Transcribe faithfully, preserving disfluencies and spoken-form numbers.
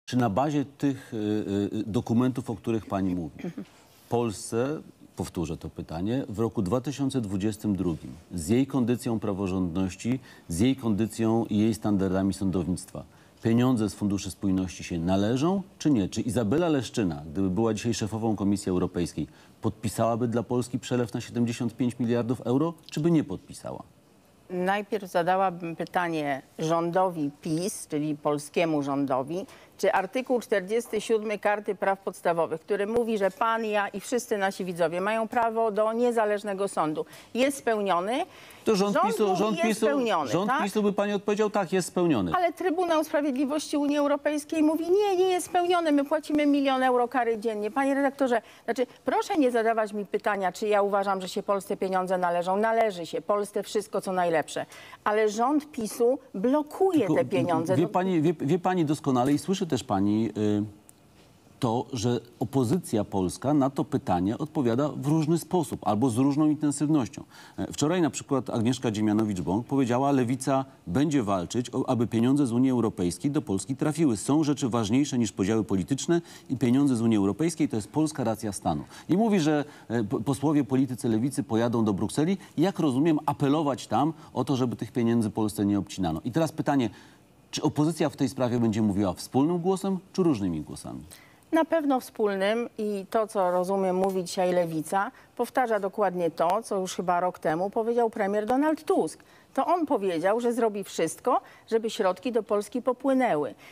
Czy na bazie tych y, y, dokumentów, o których pani mówi, w Polsce, powtórzę to pytanie, w roku dwa tysiące dwudziestym drugim z jej kondycją praworządności, z jej kondycją i jej standardami sądownictwa, pieniądze z Funduszy Spójności się należą, czy nie? Czy Izabela Leszczyna, gdyby była dzisiaj szefową Komisji Europejskiej, podpisałaby dla Polski przelew na siedemdziesiąt pięć miliardów euro, czy by nie podpisała? Najpierw zadałabym pytanie rządowi PiS, czyli polskiemu rządowi, czy artykuł czterdziesty siódmy Karty Praw Podstawowych, który mówi, że pan, ja i wszyscy nasi widzowie mają prawo do niezależnego sądu, jest spełniony? To rząd, Rząd PiSu, mówi, rząd, jest PiSu, spełniony, rząd tak? PiSu by pani odpowiedział, tak, jest spełniony. Ale Trybunał Sprawiedliwości Unii Europejskiej mówi, nie, nie jest spełniony, my płacimy milion euro kary dziennie. Panie redaktorze, znaczy proszę nie zadawać mi pytania, czy ja uważam, że się Polsce pieniądze należą. Należy się Polsce wszystko, co najlepsze. Ale rząd PiSu blokuje Tylko te pieniądze. Wie pani, wie, wie pani doskonale i słyszy też pani y, to, że opozycja polska na to pytanie odpowiada w różny sposób albo z różną intensywnością. E, Wczoraj na przykład Agnieszka Dziemianowicz-Bąk powiedziała, Lewica będzie walczyć, o, aby pieniądze z Unii Europejskiej do Polski trafiły. Są rzeczy ważniejsze niż podziały polityczne i pieniądze z Unii Europejskiej to jest polska racja stanu. I mówi, że e, po- posłowie politycy Lewicy pojadą do Brukseli i jak rozumiem apelować tam o to, żeby tych pieniędzy Polsce nie obcinano. I teraz pytanie, czy opozycja w tej sprawie będzie mówiła wspólnym głosem, czy różnymi głosami? Na pewno wspólnym i to, co rozumiem, mówi dzisiaj Lewica, powtarza dokładnie to, co już chyba rok temu powiedział premier Donald Tusk. To on powiedział, że zrobi wszystko, żeby środki do Polski popłynęły.